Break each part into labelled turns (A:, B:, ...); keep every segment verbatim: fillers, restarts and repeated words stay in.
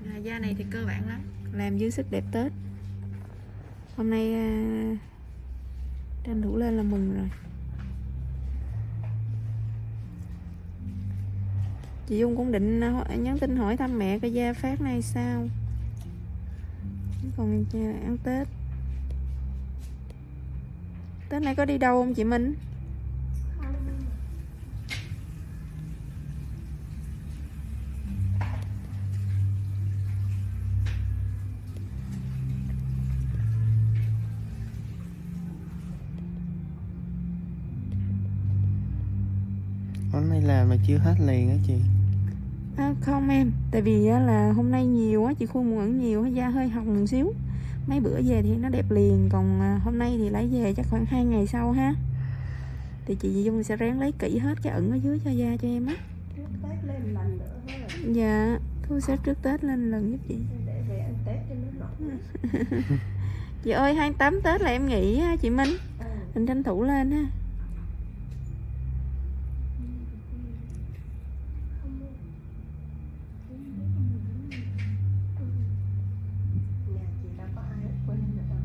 A: À, da này thì cơ bản lắm, làm dư sức đẹp Tết. Hôm nay à, tranh thủ lên là mừng rồi. Chị Dung cũng định nhắn tin hỏi thăm mẹ coi da phát này sao. Còn ăn Tết Tết này có đi đâu không chị Minh?
B: Hôm nay làm mà chưa hết liền á chị?
A: À, không em, tại vì là hôm nay nhiều á, chị khuôn vẫn nhiều, da hơi hồng một xíu. Mấy bữa về thì nó đẹp liền, còn hôm nay thì lấy về chắc khoảng hai ngày sau ha. Thì chị Dung sẽ ráng lấy kỹ hết cái ẩn ở dưới cho da cho em á.
C: Trước Tết lên lần nữa thôi.
A: Dạ, Thu sẽ trước Tết lên lần giúp chị.
C: Để về ăn Tết cho nó nổi.
A: Chị ơi, hai mươi tám Tết là em nghỉ ha chị Minh.
C: Ừ.
A: Mình tranh thủ lên ha.
C: Nhà chị đâu có ai quên được đâu.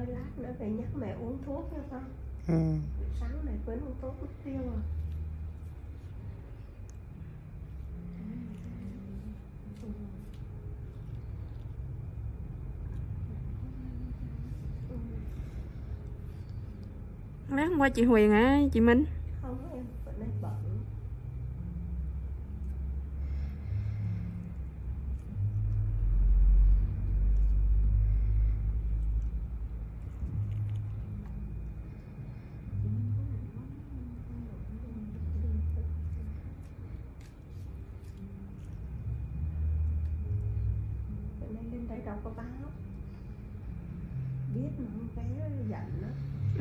C: lát nữa về nhắc mẹ uống thuốc nha con.
B: Ừ.
C: Sáng này quên uống thuốc mất tiêu rồi.
A: Lát hôm qua chị Huyền hả chị Minh?
C: Không, em bữa nay bận. Bữa nay lên đây đâu có báo. Biết mà không vé giận đó.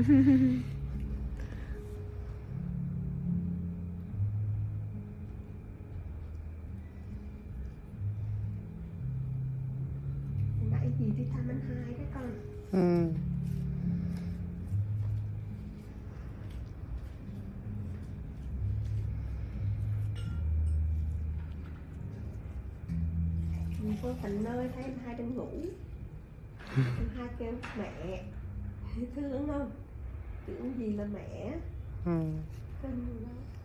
C: Nãy gì đi thăm anh hai đó con.
B: Ừ.
C: Mình vô thành nơi thấy anh hai đang ngủ. Anh hai kêu mẹ. Thương không? Tưởng gì là mẹ.
B: Ừ.
C: Cưng đó.